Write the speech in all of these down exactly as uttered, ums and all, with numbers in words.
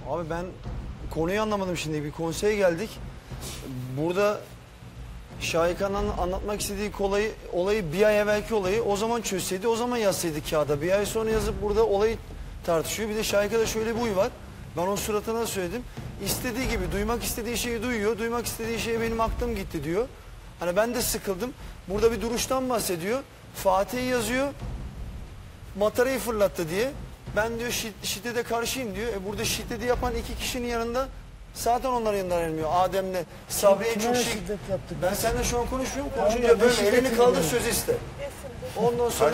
Abi ben konuyu anlamadım şimdi. Bir konseye geldik. Burada Şahika'nın anlatmak istediği olayı, olayı bir ay evvelki olayı o zaman çözseydi, o zaman yazsaydı kağıda. Bir ay sonra yazıp burada olayı tartışıyor. Bir de Şahika'da şöyle bir huy var. Ben onun suratına söyledim. İstediği gibi, duymak istediği şeyi duyuyor. Duymak istediği şeye benim aklım gitti diyor. Hani ben de sıkıldım. Burada bir duruştan bahsediyor. Fatih yazıyor. Matarayı fırlattı diye. Ben diyor şiddete karşıyım diyor. E burada şiddeti yapan iki kişinin yanında zaten onların yanından ayrılmıyor. Adem'le Sabri en çok şiddet yaptık. Ben seninle şu an konuşmuyorum. Konuşunca böyle elini kaldır söz iste. Ondan sonra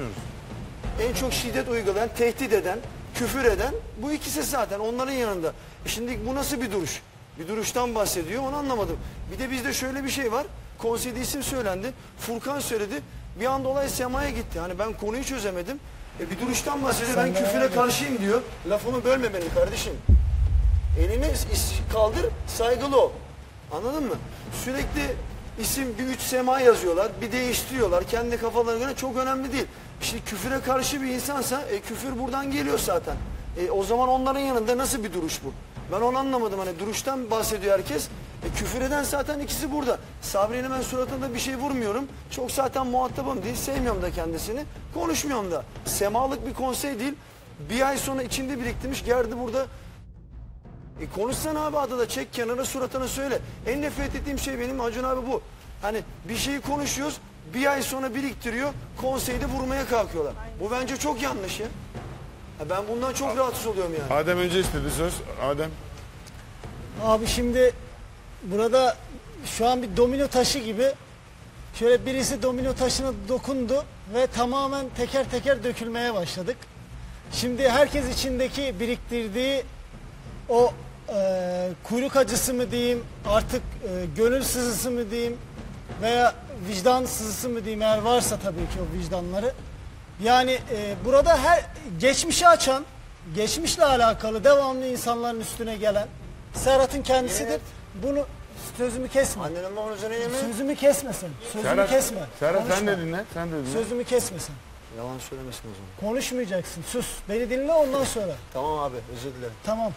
en çok şiddet uygulayan, tehdit eden, küfür eden bu ikisi zaten onların yanında. E şimdi bu nasıl bir duruş? Bir duruştan bahsediyor, onu anlamadım. Bir de bizde şöyle bir şey var. Konseyde isim söylendi. Furkan söyledi. Bir anda olay semaya gitti. Hani ben konuyu çözemedim. E bir duruştan bahsediyor. Ben küfüre karşıyım diyor. Lafımı bölme beni kardeşim. Elini kaldır, saygılı ol. Anladın mı? Sürekli isim bir üç sema yazıyorlar. Bir değiştiriyorlar. Kendi kafalarına göre çok önemli değil. Şimdi küfüre karşı bir insansa e, küfür buradan geliyor zaten. E, o zaman onların yanında nasıl bir duruş bu? Ben onu anlamadım. Hani duruştan bahsediyor herkes. E, küfür eden zaten ikisi burada. Sabri'nin ben suratında bir şey vurmuyorum. Çok zaten muhatabım değil. Sevmiyorum da kendisini. Konuşmuyorum da. Semalık bir konsey değil. Bir ay sonra içinde biriktirmiş. Geldi burada. E, konuşsana abi adada. Çek kenara suratına söyle. En nefret ettiğim şey benim Acun abi bu. Hani bir şeyi konuşuyoruz. Bir ay sonra biriktiriyor. Konseyde vurmaya kalkıyorlar. Bu bence çok yanlış ya. Ya ben bundan çok rahatsız oluyorum yani. Adem önce istedi söz. Adem. Abi şimdi burada şu an bir domino taşı gibi şöyle birisi domino taşına dokundu ve tamamen teker teker dökülmeye başladık. Şimdi herkes içindeki biriktirdiği o e, kuyruk acısı mı diyeyim, artık e, gönül sızısı mı diyeyim veya vicdan sızısı mı diyeyim, eğer varsa tabii ki o vicdanları. Yani e, burada her geçmişi açan, geçmişle alakalı devamlı insanların üstüne gelen Serhat'ın kendisidir. Evet. Bunu sözümü kesme. Annenin babanın üzerine yemin. Sözümü kesmesin. Sözümü Serhat, kesme. Serhat Konuşma. sen de dinle. Sen de dinle. Sözümü kesmesin. Yalan söylemesin o zaman. Konuşmayacaksın. Sus. Beni dinle ondan sonra. Tamam abi özür dilerim. Tamam.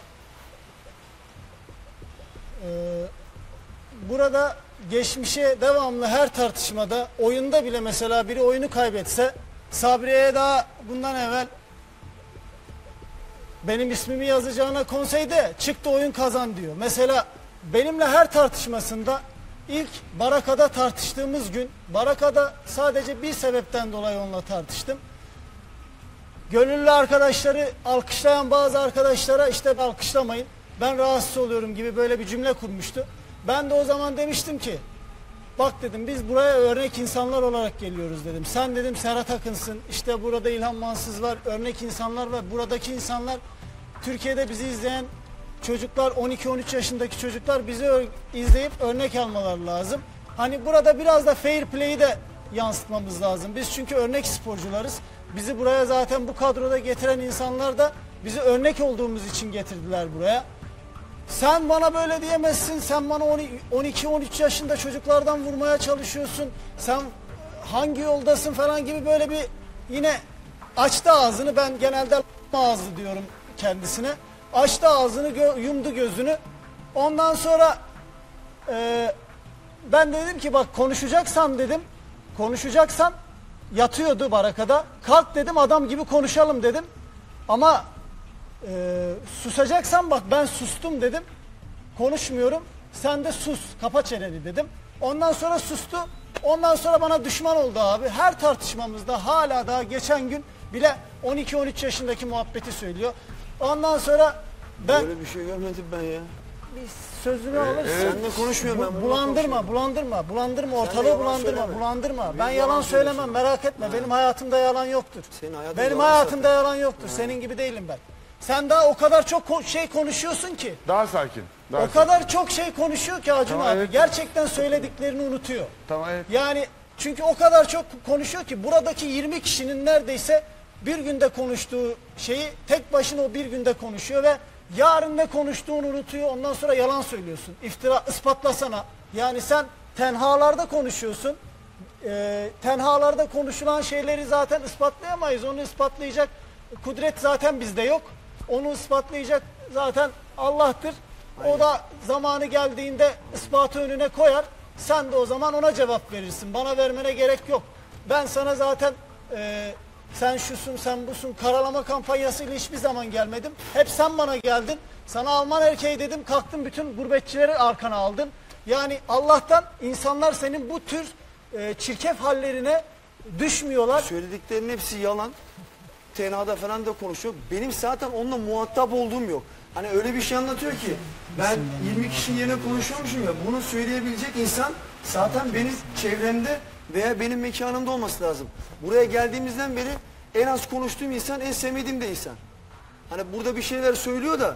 Ee, burada geçmişe devamlı her tartışmada, oyunda bile mesela biri oyunu kaybetse Sabriye'ye daha bundan evvel benim ismimi yazacağına konseyde çıktı oyun kazan diyor. Mesela benimle her tartışmasında ilk Baraka'da tartıştığımız gün, Baraka'da sadece bir sebepten dolayı onunla tartıştım. Gönüllü arkadaşları alkışlayan bazı arkadaşlara işte alkışlamayın, ben rahatsız oluyorum gibi böyle bir cümle kurmuştu. Ben de o zaman demiştim ki bak dedim biz buraya örnek insanlar olarak geliyoruz dedim. Sen dedim Serhat Akın'sın, işte burada İlhan Mansız var, örnek insanlar var. Buradaki insanlar, Türkiye'de bizi izleyen çocuklar, on iki on üç yaşındaki çocuklar bizi izleyip örnek almaları lazım. Hani burada biraz da fair play'i de yansıtmamız lazım. Biz çünkü örnek sporcularız. Bizi buraya zaten bu kadroda getiren insanlar da bizi örnek olduğumuz için getirdiler buraya. Sen bana böyle diyemezsin, sen bana on iki on üç yaşında çocuklardan vurmaya çalışıyorsun, sen hangi yoldasın falan gibi böyle bir yine açtı ağzını. Ben genelde ağzı diyorum kendisine. Açtı ağzını, gö yumdu gözünü. Ondan sonra e, ben dedim ki bak konuşacaksan dedim, konuşacaksan yatıyordu Baraka'da. Kalk dedim adam gibi konuşalım dedim. Ama Ee, susacaksan bak ben sustum dedim. Konuşmuyorum. Sen de sus. Kapa çeneni dedim. Ondan sonra sustu. Ondan sonra bana düşman oldu abi. Her tartışmamızda hala daha geçen gün bile on iki on üç yaşındaki muhabbeti söylüyor. Ondan sonra ben... Böyle bir şey görmedim ben ya. Bir sözünü alırsın. Seninle konuşmuyorum ben. Bu, bulandırma, bulandırma, bulandırma. Ortalığı bulandırma, söyleme. bulandırma. Biz Ben yalan, yalan söylemem, merak etme. Ha. Benim hayatımda yalan yoktur. Senin hayatın Benim yalan hayatımda zaten. yalan yoktur. Ha. Senin gibi değilim ben. Sen daha o kadar çok şey konuşuyorsun ki. Daha sakin. Daha o sakin. kadar çok şey konuşuyor ki Acun tamam, abi. evet. Gerçekten söylediklerini unutuyor. Tamam evet. Yani çünkü o kadar çok konuşuyor ki buradaki yirmi kişinin neredeyse bir günde konuştuğu şeyi tek başına o bir günde konuşuyor ve yarın ne konuştuğunu unutuyor. Ondan sonra yalan söylüyorsun. İftira ispatlasana. Yani sen tenhalarda konuşuyorsun. Ee, tenhalarda konuşulan şeyleri zaten ispatlayamayız. Onu ispatlayacak kudret zaten bizde yok. Onu ispatlayacak zaten Allah'tır. O da zamanı geldiğinde ispatı önüne koyar. Sen de o zaman ona cevap verirsin. Bana vermene gerek yok. Ben sana zaten e, sen şusun sen busun karalama kampanyasıyla hiçbir zaman gelmedim. Hep sen bana geldin. Sana Alman erkeği dedim, kalktın bütün gurbetçileri arkana aldın. Yani Allah'tan insanlar senin bu tür e, çirkef hallerine düşmüyorlar. Söylediklerinin hepsi yalan. Tenhada falan da konuşuyor. Benim zaten onunla muhatap olduğum yok. Hani öyle bir şey anlatıyor ki ben yirmi kişinin yerine konuşuyormuşum ya, bunu söyleyebilecek insan zaten benim çevremde veya benim mekanımda olması lazım. Buraya geldiğimizden beri en az konuştuğum insan, en sevmediğim de insan. Hani burada bir şeyler söylüyor da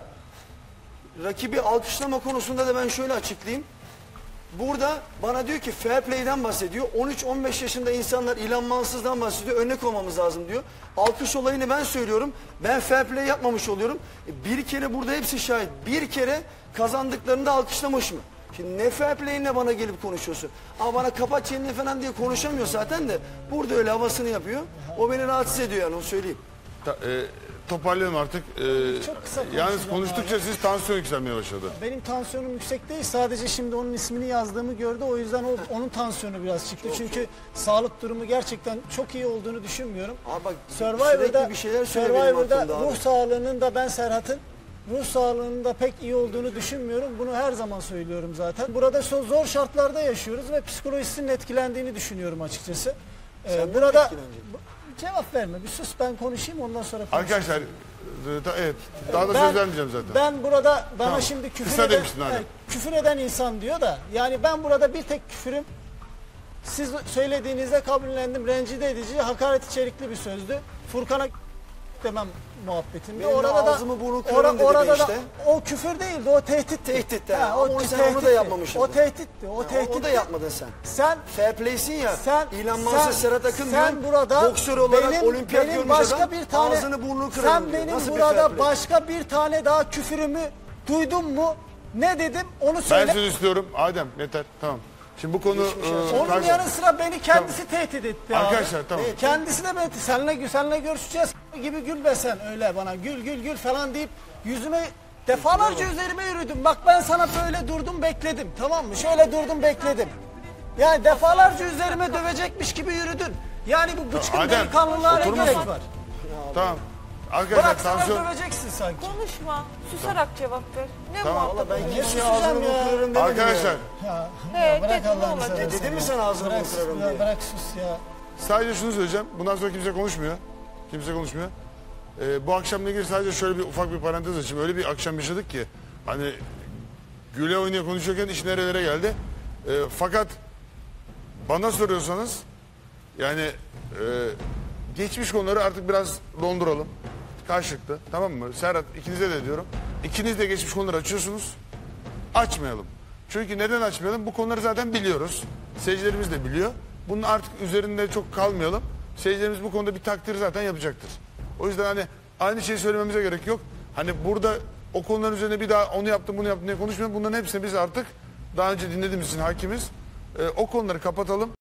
rakibi alkışlama konusunda da ben şöyle açıklayayım. Burada bana diyor ki fair play'den bahsediyor. on üç on beş yaşında insanlar İlhan Mansız'dan bahsediyor. Örnek olmamız lazım diyor. Alkış olayını ben söylüyorum. Ben fair play yapmamış oluyorum. E, Bir kere burada hepsi şahit. Bir kere kazandıklarında alkışlamış mı? Şimdi ne fair play'inle bana gelip konuşuyorsun. Ama bana kapat çeneni falan diye konuşamıyor zaten de. Burada öyle havasını yapıyor. O beni rahatsız ediyor yani, onu söyleyeyim. Ta, e, toparlayalım artık. E, Çok kısa yalnız konuşacağım konuştukça siz tansiyon yükselmeye başladı. Benim tansiyonum yüksek değil. Sadece şimdi onun ismini yazdığımı gördü. O yüzden o, onun tansiyonu biraz çıktı. Çünkü sağlık durumu gerçekten çok iyi olduğunu düşünmüyorum. Abi bak, Survivor'da, sürekli bir şeyler söyle benim Survivor'da hakkımda abi. ruh sağlığının da ben Serhat'ın ruh sağlığının da pek iyi olduğunu düşünmüyorum. Bunu her zaman söylüyorum zaten. Burada so- zor şartlarda yaşıyoruz ve psikolojisinin etkilendiğini düşünüyorum açıkçası. Ee, Sen de mi burada etkilendin? bu- cevap verme. Bir sus, ben konuşayım ondan sonra konuşayım. Arkadaşlar, e, ta- evet, daha da Ben- söz vermeyeceğim zaten. Ben burada bana Tamam. şimdi küfür Kısa eden, demiştin abi. e, küfür eden insan diyor da, yani ben burada bir tek küfürüm, siz söylediğinizde kabullendim, rencide edici, hakaret içerikli bir sözdü. Furkan'a demem muhabbetimde. Benim de Orada da ağzımı burnu kırarım dedi orada be da işte. o küfür değildi, o tehditti. Tehditti, Ha, ha. o Ama sen tehditti. onu da yapmamışsın. O tehditti. O O, tehditti. o da yapmadın sen. Sen Fair play'sin ya. sen İlhan sen- Mansız, Serhat Akın sen diyorum. burada Boksör olarak benim, olimpiyat benim görmüş başka adam bir tane ağzını burnunu kırarım sen diyor. benim Nasıl bir fair burada play? başka bir tane daha küfürümü duydun mu? Ne dedim? Onu Ben söyle. söz istiyorum. Adem yeter, tamam. Şimdi bu konu... e, Onun karşı- yanı sıra beni kendisi tehdit etti abi. Arkadaşlar, tamam. Evet, kendisi de beni senle senle görüşeceğiz gibi gül be sen öyle bana gül gül gül falan deyip yüzüme defalarca üzerime yürüdüm. Bak ben sana böyle durdum bekledim, tamam mı? Şöyle durdum bekledim. Yani defalarca üzerime dövecekmiş gibi yürüdün. Yani bu bıçkın Adem, delikanlılığa ne oturur gerek musun? var? Tamam. Arkadaşlar, Bırak sana tansiyon... döveceksin sanki. Konuşma. Susarak cevap ver. Ne Tamam. muhatap Ben oluyorsun? kimseye susacağım ağzını ya? burnunu kırarım demedim Arkadaşlar, ya. Ya, He, ya bırak dedim, Allah'ını ne olacak? seversen. Dedim mi sana ağzını Bırak, burnunu kırarım ya, diye? bırak sus ya. sadece şunu söyleyeceğim. Bundan sonra kimse konuşmuyor. Kimse konuşmuyor. Ee, bu akşamla ilgili sadece şöyle bir ufak bir parantez açayım. Öyle bir akşam yaşadık ki hani güle oynaya konuşuyorken iş nerelere geldi. Ee, fakat bana soruyorsanız yani e, geçmiş konuları artık biraz donduralım. Karşılıklı, tamam mı? Serhat, ikinize de diyorum. İkiniz de geçmiş konuları açıyorsunuz. Açmayalım. Çünkü neden açmayalım? Bu konuları zaten biliyoruz. Seyircilerimiz de biliyor. Bunun artık üzerinde çok kalmayalım. Seyircilerimiz bu konuda bir takdir zaten yapacaktır. O yüzden hani aynı şeyi söylememize gerek yok. Hani burada o konuların üzerine bir daha onu yaptım bunu yaptım diye konuşmayalım. Bunların hepsini biz artık daha önce dinlediğimiz için hakimiz. Ee, o konuları kapatalım.